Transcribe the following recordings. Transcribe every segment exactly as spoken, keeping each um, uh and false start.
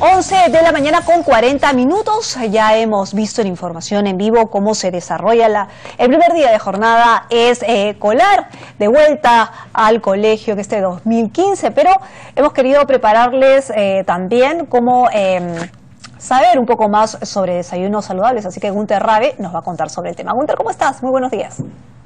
once de la mañana con cuarenta minutos, ya hemos visto en información en vivo cómo se desarrolla la, el primer día de jornada es eh, escolar, de vuelta al colegio que este dos mil quince, pero hemos querido prepararles eh, también cómo eh, saber un poco más sobre desayunos saludables, así que Gunter Rabe nos va a contar sobre el tema. Gunter, ¿cómo estás? Muy buenos días.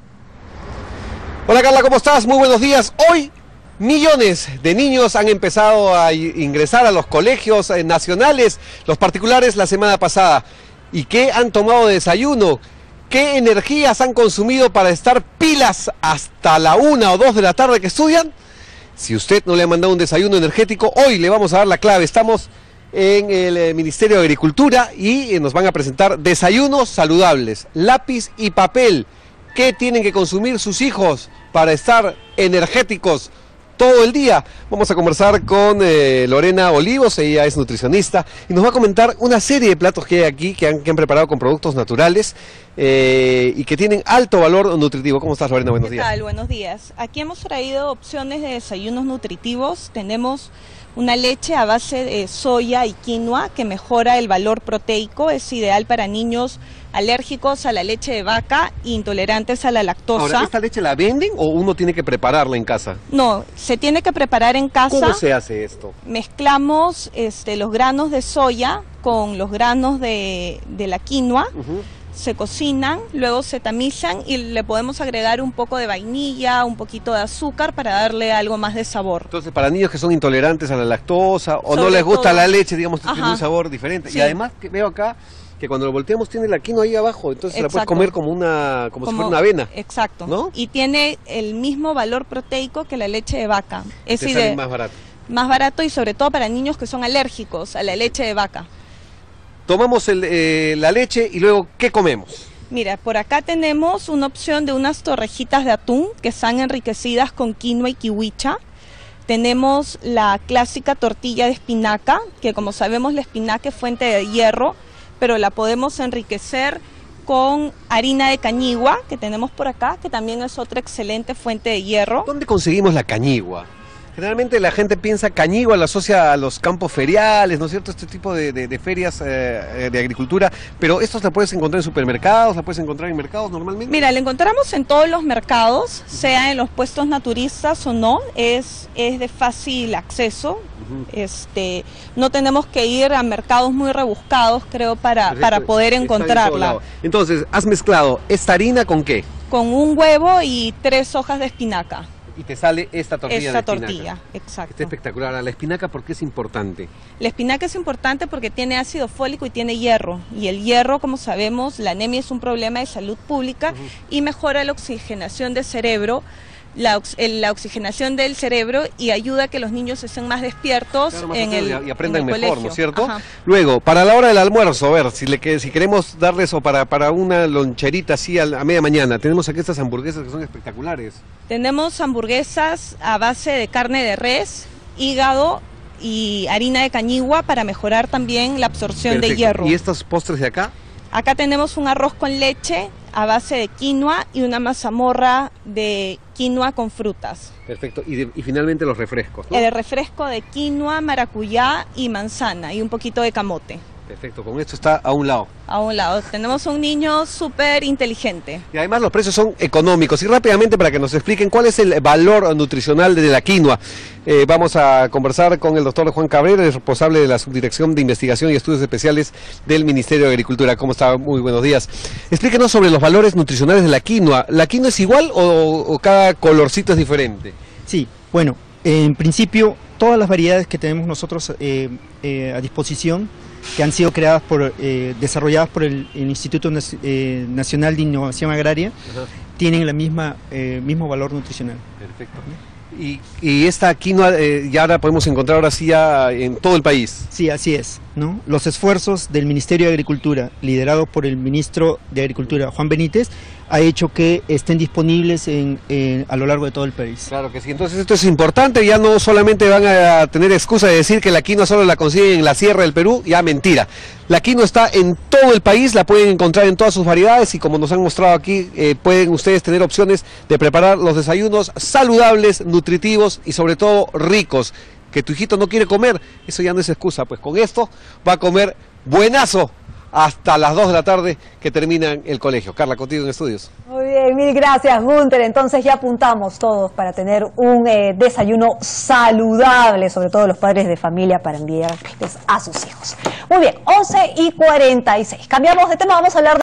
Hola Carla, ¿cómo estás? Muy buenos días. Hoy millones de niños han empezado a ingresar a los colegios nacionales, los particulares la semana pasada. ¿Y qué han tomado de desayuno? ¿Qué energías han consumido para estar pilas hasta la una o dos de la tarde que estudian? Si usted no le ha mandado un desayuno energético, hoy le vamos a dar la clave. Estamos en el Ministerio de Agricultura y nos van a presentar desayunos saludables, lápiz y papel. ¿Qué tienen que consumir sus hijos para estar energéticos todo el día? Vamos a conversar con eh, Lorena Olivos, ella es nutricionista y nos va a comentar una serie de platos que hay aquí que han, que han preparado con productos naturales eh, y que tienen alto valor nutritivo. ¿Cómo estás, Lorena? Buenos días. ¿Qué tal? Buenos días. Aquí hemos traído opciones de desayunos nutritivos. Tenemos una leche a base de soya y quinoa que mejora el valor proteico, es ideal para niños alérgicos a la leche de vaca e intolerantes a la lactosa. Ahora, ¿esta leche la venden o uno tiene que prepararla en casa? No, se tiene que preparar en casa. ¿Cómo se hace esto? Mezclamos este, los granos de soya con los granos de, de la quinoa. Uh-huh. Se cocinan, luego se tamizan y le podemos agregar un poco de vainilla, un poquito de azúcar para darle algo más de sabor. Entonces, para niños que son intolerantes a la lactosa o Sobre no les gusta todo. la leche, digamos, Ajá. tiene un sabor diferente. Sí. Y además que veo acá que cuando lo volteamos tiene la quinoa ahí abajo, entonces Exacto. la puedes comer como una como, como si fuera una avena. Exacto. ¿No? Y tiene el mismo valor proteico que la leche de vaca. Es Te sale más barato. Más barato y sobre todo para niños que son alérgicos a la leche de vaca. Tomamos el, eh, la leche y luego, ¿qué comemos? Mira, por acá tenemos una opción de unas torrejitas de atún que están enriquecidas con quinoa y kiwicha. Tenemos la clásica tortilla de espinaca, que como sabemos la espinaca es fuente de hierro, pero la podemos enriquecer con harina de cañigua, que tenemos por acá, que también es otra excelente fuente de hierro. ¿Dónde conseguimos la cañigua? Generalmente la gente piensa cañigua, la asocia a los campos feriales, ¿no es cierto? Este tipo de, de, de ferias eh, de agricultura, pero ¿estos la puedes encontrar en supermercados, la puedes encontrar en mercados normalmente? Mira, la encontramos en todos los mercados, sea en los puestos naturistas o no, es, es de fácil acceso. Uh-huh. Este, no tenemos que ir a mercados muy rebuscados, creo, para, para poder encontrarla. Entonces, has mezclado esta harina ¿con qué? Con un huevo y tres hojas de espinaca. Y te sale esta tortilla Esta de espinaca. tortilla, exacto. Está espectacular. La espinaca, ¿por qué es importante? La espinaca es importante porque tiene ácido fólico y tiene hierro. Y el hierro, como sabemos, la anemia es un problema de salud pública. Uh-huh. Y mejora la oxigenación del cerebro, la, la oxigenación del cerebro y ayuda a que los niños estén más despiertos, claro, más en el, y aprendan en el mejor, colegio. ¿no es cierto? Ajá. Luego, para la hora del almuerzo, a ver, si, le, si queremos darles o para, para una loncherita así a, a media mañana, tenemos aquí estas hamburguesas que son espectaculares. Tenemos hamburguesas a base de carne de res, hígado y harina de cañigua para mejorar también la absorción Perfecto. de hierro. ¿Y estos postres de acá? Acá tenemos un arroz con leche a base de quinoa y una mazamorra de quinoa con frutas. Perfecto. Y, de, y finalmente los refrescos, ¿no? El refresco de quinoa, maracuyá y manzana y un poquito de camote. Perfecto, con esto está a un lado. A un lado. Tenemos un niño súper inteligente. Y además los precios son económicos. Y rápidamente para que nos expliquen cuál es el valor nutricional de la quinoa. Eh, vamos a conversar con el doctor Juan Cabrera, el responsable de la Subdirección de Investigación y Estudios Especiales del Ministerio de Agricultura. ¿Cómo está? Muy buenos días. Explíquenos sobre los valores nutricionales de la quinoa. ¿La quinoa es igual o, o cada colorcito es diferente? Sí, bueno, en principio todas las variedades que tenemos nosotros eh, eh, a disposición, que han sido creadas por, eh, desarrolladas por el, el Instituto eh, Nacional de Innovación Agraria, ajá, tienen el misma, eh, mismo valor nutricional. Perfecto. Y, y esta quinoa eh, ya la podemos encontrar ahora sí ya en todo el país. Sí, así es, ¿no? Los esfuerzos del Ministerio de Agricultura, liderado por el ministro de Agricultura, Juan Benítez, ha hecho que estén disponibles en, en, a lo largo de todo el país. Claro que sí, entonces esto es importante, ya no solamente van a tener excusa de decir que la quinoa solo la consiguen en la sierra del Perú, ya mentira. La quinoa está en todo el país, la pueden encontrar en todas sus variedades y como nos han mostrado aquí, eh, pueden ustedes tener opciones de preparar los desayunos saludables, nutritivos y sobre todo ricos, que tu hijito no quiere comer, eso ya no es excusa, pues con esto va a comer buenazo hasta las dos de la tarde que terminan el colegio. Carla, contigo en estudios. Muy bien, mil gracias, Gunter. Entonces ya apuntamos todos para tener un eh, desayuno saludable, sobre todo los padres de familia, para enviarles a sus hijos. Muy bien, once y cuarenta y seis. Cambiamos de tema, vamos a hablar de